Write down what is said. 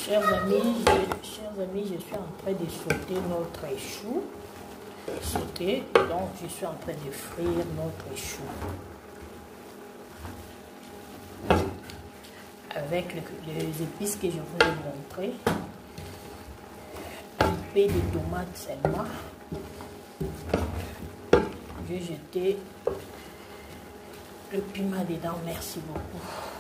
Chers amis, je suis en train de sauter notre chou. Donc je suis en train de frire notre chou. Avec les épices que je vous ai montré. Un peu de tomates seulement. Je vais jeter le piment dedans. Merci beaucoup.